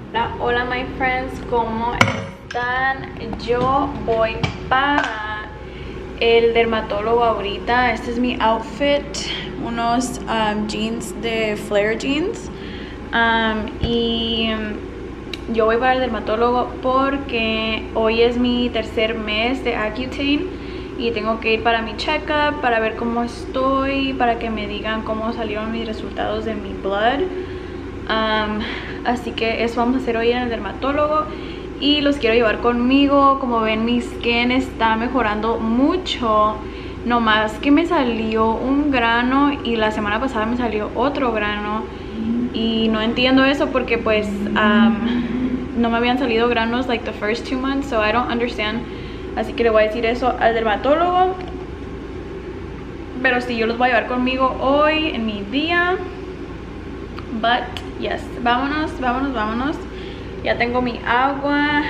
Hola, hola my friends, ¿cómo están? Yo voy para el dermatólogo ahorita. Este es mi outfit, unos jeans de flare jeans, y yo voy para el dermatólogo porque hoy es mi tercer mes de Accutane y tengo que ir para mi checkup para ver cómo estoy, para que me digan cómo salieron mis resultados de mi blood. Así que eso vamos a hacer hoy en el dermatólogo y los quiero llevar conmigo. Como ven, mi skin está mejorando mucho, nomás que me salió un grano y la semana pasada me salió otro grano y no entiendo eso porque pues no me habían salido granos like the first 2 months, so I don't understand. Así que le voy a decir eso al dermatólogo, pero sí, yo los voy a llevar conmigo hoy en mi día. But yes, vámonos. Ya tengo mi agua.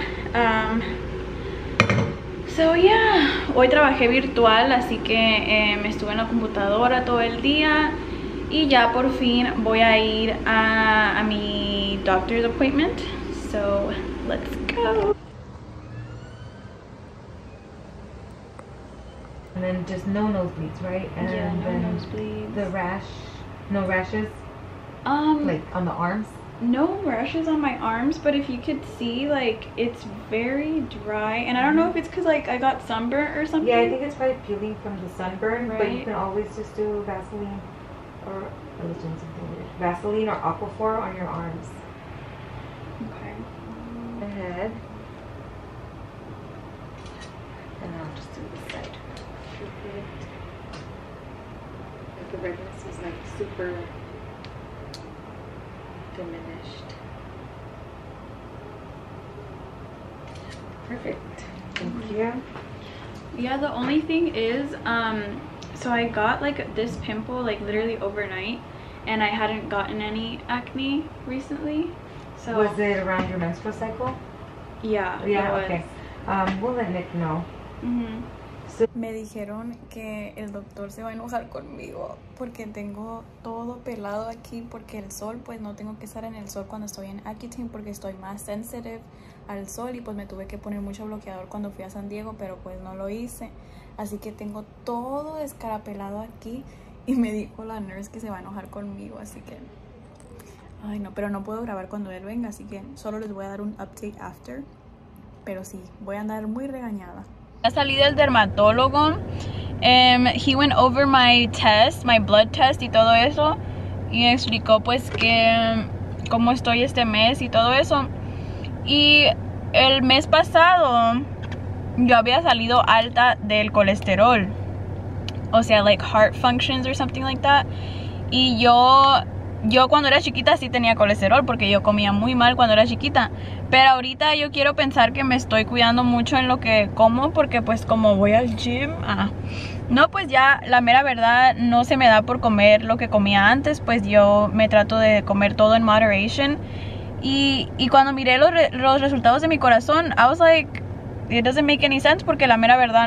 So yeah, hoy trabajé virtual, así que me estuve en la computadora todo el día y ya por fin voy a ir a mi doctor's appointment. So let's go. And then just no nosebleeds, right? And Yeah, no then nosebleeds. the rash, no rashes, like on the arms. No rashes on my arms, but if you could see, like, it's very dry, and I don't know if it's because like I got sunburnt or something. Yeah, I think it's probably peeling from the sunburn, Right. but you can always just do Vaseline or I was doing something weird. Vaseline or Aquaphor on your arms. Okay. Ahead. And I'll just do this side. Perfect. Like the redness is like super diminished. Perfect. Thank you. Yeah, the only thing is, so I got like this pimple like literally overnight, and I hadn't gotten any acne recently. So Was it around your menstrual cycle? yeah, Yeah, it was. okay. We'll let Nick know. Me dijeron que el doctor se va a enojar conmigo porque tengo todo pelado aquí porque el sol, pues no tengo que estar en el sol cuando estoy en Accutane porque estoy más sensitive al sol y pues me tuve que poner mucho bloqueador cuando fui a San Diego, pero pues no lo hice, así que tengo todo descarapelado aquí y me dijo la nurse que se va a enojar conmigo, así que ay no, pero no puedo grabar cuando él venga, así que solo les voy a dar un update after, pero sí, voy a andar muy regañada. Ya salí del dermatólogo. He went over my test, my blood test y todo eso, y me explicó pues que cómo estoy este mes y todo eso. Y el mes pasado yo había salido alta del colesterol, o sea, like heart functions or something like that. Y yo cuando era chiquita sí tenía colesterol porque yo comía muy mal cuando era chiquita, pero ahorita yo quiero pensar que me estoy cuidando mucho en lo que como porque pues como voy al gym, no, pues ya la mera verdad no se me da por comer lo que comía antes, pues yo me trato de comer todo en moderation. Y cuando miré los resultados de mi corazón, I was like, it doesn't make any sense porque la mera verdad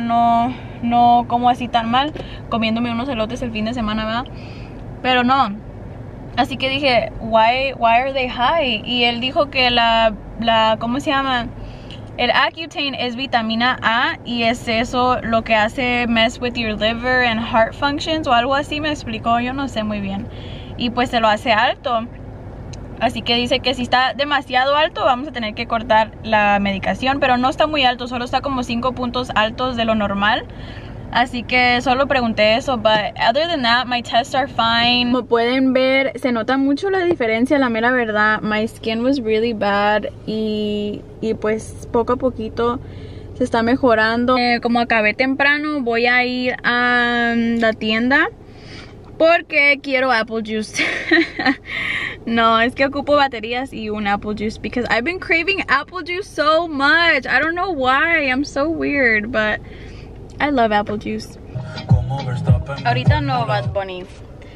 no como así tan mal comiéndome unos elotes el fin de semana, ¿verdad? Pero no. Así que dije, why are they high? Y él dijo que ¿cómo se llama? El Accutane es vitamina A y es eso lo que hace mess with your liver and heart functions o algo así, me explicó, yo no sé muy bien. Y pues se lo hace alto. Así que dice que si está demasiado alto vamos a tener que cortar la medicación, pero no está muy alto, solo está como 5 puntos altos de lo normal. Así que solo pregunté eso, but other than that, my tests are fine. Como pueden ver, se nota mucho la diferencia, la mera verdad. My skin was really bad y pues poco a poquito se está mejorando. Como acabé temprano, voy a ir a la tienda porque quiero apple juice. No, es que ocupo baterías y un apple juice because I've been craving apple juice so much. I don't know why, I'm so weird, but I love apple juice. Ahorita no, Bad Bunny.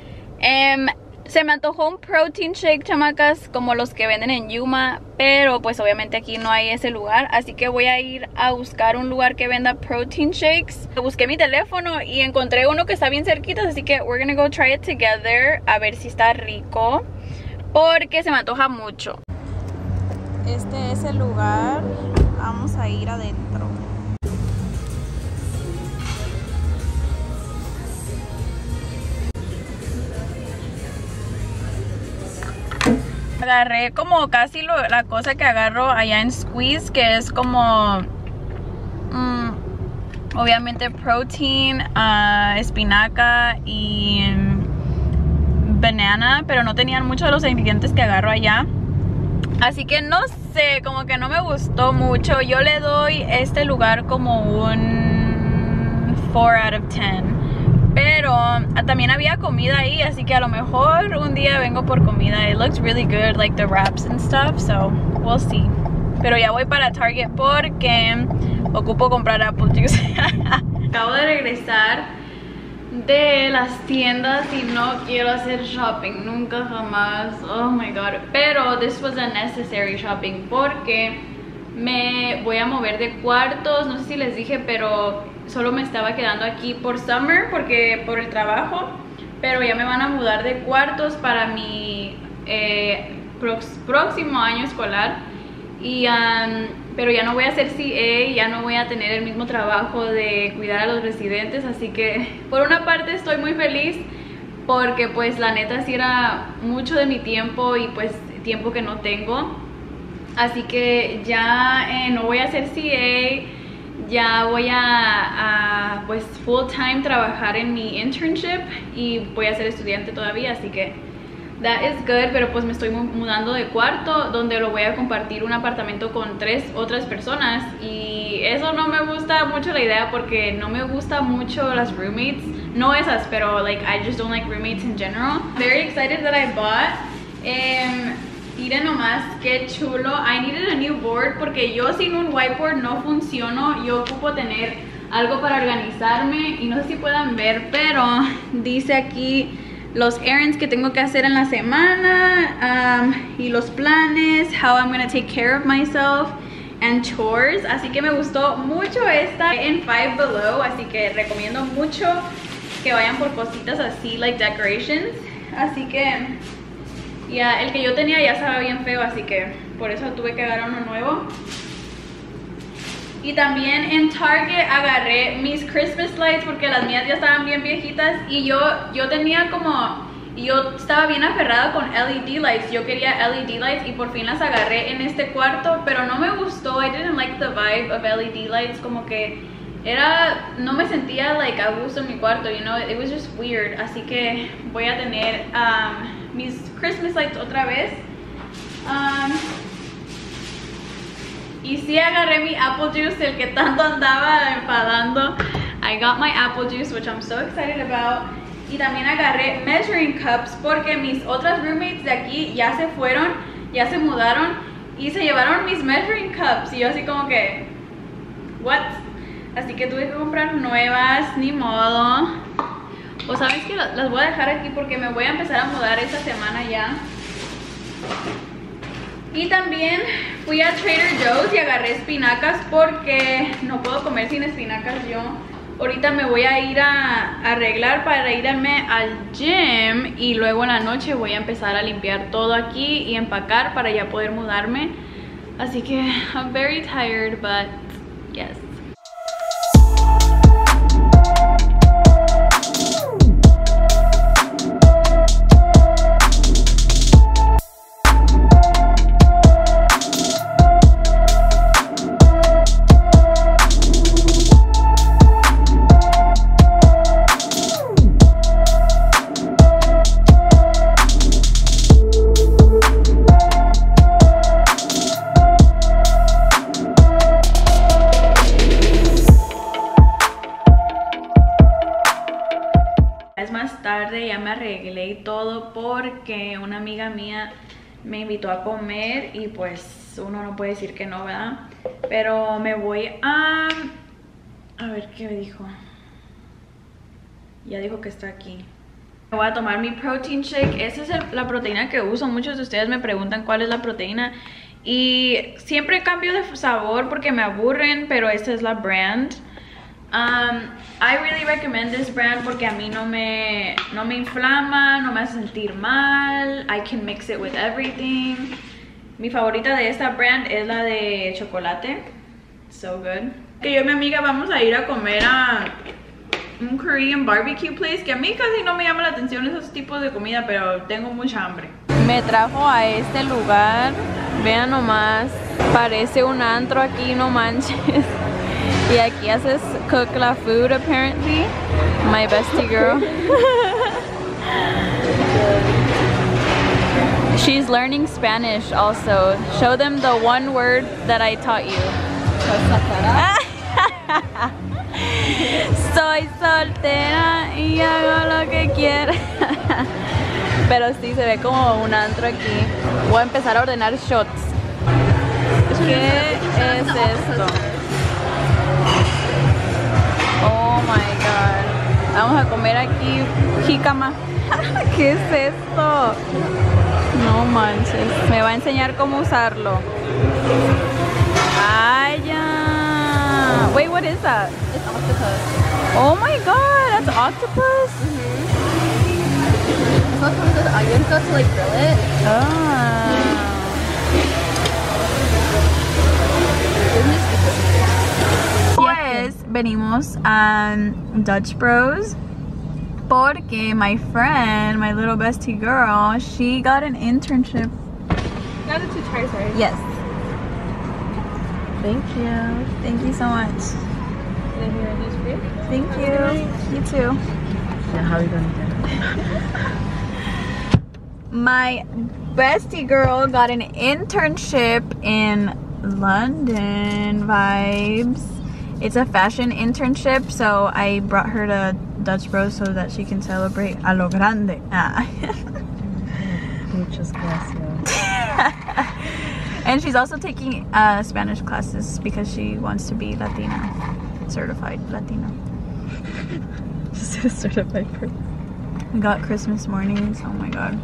Se me antojó un protein shake, chamacas, como los que venden en Yuma, pero pues obviamente aquí no hay ese lugar, así que voy a ir a buscar un lugar que venda protein shakes. Busqué mi teléfono y encontré uno que está bien cerquita, así que we're gonna go try it together, a ver si está rico, porque se me antoja mucho. Este es el lugar. Vamos a ir adentro. Agarré como casi la cosa que agarro allá en Squeeze, que es como obviamente protein, espinaca y banana, pero no tenían muchos de los ingredientes que agarro allá. Así que no sé, como que no me gustó mucho. Yo le doy este lugar como un 4 out of 10. Pero también había comida ahí, así que a lo mejor un día vengo por comida. It looks really good, like the wraps and stuff, so we'll see. Pero ya voy para Target porque ocupo comprar apple juice. Acabo de regresar de las tiendas y no quiero hacer shopping nunca jamás. Oh my god. Pero this was a necessary shopping porque me voy a mover de cuartos. No sé si les dije, pero solo me estaba quedando aquí por summer porque por el trabajo, pero ya me van a mudar de cuartos para mi próximo año escolar. Y pero ya no voy a hacer CA, ya no voy a tener el mismo trabajo de cuidar a los residentes, así que por una parte estoy muy feliz porque pues la neta sí era mucho de mi tiempo y pues tiempo que no tengo, así que ya no voy a hacer CA, ya voy a pues full time trabajar en mi internship y voy a ser estudiante todavía, así que that is good. Pero pues me estoy mudando de cuarto donde lo voy a compartir un apartamento con 3 otras personas y eso no me gusta mucho la idea porque no me gusta mucho las roommates, no esas, pero like I just don't like roommates in general. Very excited that I bought. Miren nomás qué chulo. I needed a new board porque yo sin un whiteboard no funciono. Yo ocupo tener algo para organizarme y no sé si puedan ver, pero dice aquí los errands que tengo que hacer en la semana y los planes, how I'm gonna take care of myself and chores. Así que me gustó mucho esta en Five Below, así que recomiendo mucho que vayan por cositas así, like decorations. Así que ya, el que yo tenía ya estaba bien feo, así que por eso tuve que agarrar uno nuevo. Y también en Target agarré mis Christmas lights porque las mías ya estaban bien viejitas y yo tenía como, yo estaba bien aferrada con LED lights, yo quería LED lights y por fin las agarré en este cuarto, pero no me gustó. I didn't like the vibe of LED lights, como que no me sentía like a gusto en mi cuarto, you know, it was just weird. Así que voy a tener mis Christmas lights otra vez. Y sí agarré mi apple juice, el que tanto andaba enfadando. I got my apple juice, which I'm so excited about. Y también agarré measuring cups porque mis otras roommates de aquí ya se fueron, ya se mudaron y se llevaron mis measuring cups. Y yo así como que, what? Así que tuve que comprar nuevas, ni modo. O sabes que las voy a dejar aquí porque me voy a empezar a mudar esta semana ya. Y también fui a Trader Joe's y agarré espinacas porque no puedo comer sin espinacas yo. Ahorita me voy a ir a arreglar para irme al gym y luego en la noche voy a empezar a limpiar todo aquí y empacar para ya poder mudarme. Así que I'm very tired, but yes. Ya me arreglé y todo porque una amiga mía me invitó a comer y pues uno no puede decir que no, ¿verdad? Pero me voy a ver qué dijo. Ya dijo que está aquí. Me voy a tomar mi protein shake. Esa es la proteína que uso. Muchos de ustedes me preguntan cuál es la proteína y siempre cambio de sabor porque me aburren, pero esta es la brand. I really recommend this brand porque a mí no me inflama, no me hace sentir mal. I can mix it with everything. Mi favorita de esta brand es la de chocolate. So good. Que yo y mi amiga vamos a ir a comer a un Korean barbecue place, que a mí casi no me llama la atención esos tipos de comida, pero tengo mucha hambre. Me trajo a este lugar, vean nomás, parece un antro aquí, no manches. Y aquí haces cook la food apparently. My bestie girl. She's learning Spanish also. Show them the one word that I taught you. Soy soltera y hago lo que quiera. Pero sí, se ve como un antro aquí. Voy a empezar a ordenar shots. ¿Qué es esto? Oh my god. Vamos a comer aquí jícama. ¿Qué es esto? No manches. Me va a enseñar cómo usarlo. Ay, ya. Wait, what is that? It's octopus. Oh my god, that's octopus? It's not comes with onions though to like grill it. Pues venimos a Dutch Bros porque my friend, my little bestie girl, she got an internship. Got it to try, sorry. Yes. Thank you. Thank you so much. Can I hear this for you? Thank you. You too. Yeah, how are we gonna do it? My bestie girl got an internship in London vibes. It's a fashion internship, so I brought her to Dutch Bros so that she can celebrate a lo grande. Muchas gracias. And she's also taking Spanish classes because she wants to be Latina, certified Latina. Just a certified person. We got Christmas mornings, oh my god.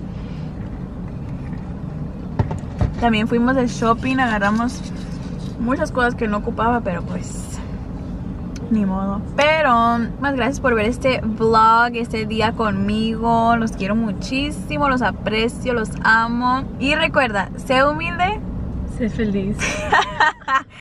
También fuimos de shopping, agarramos muchas cosas que no ocupaba, pero pues ni modo. Pero más gracias por ver este vlog, este día conmigo. Los quiero muchísimo, los aprecio, los amo. Y recuerda, sé humilde, Sé feliz.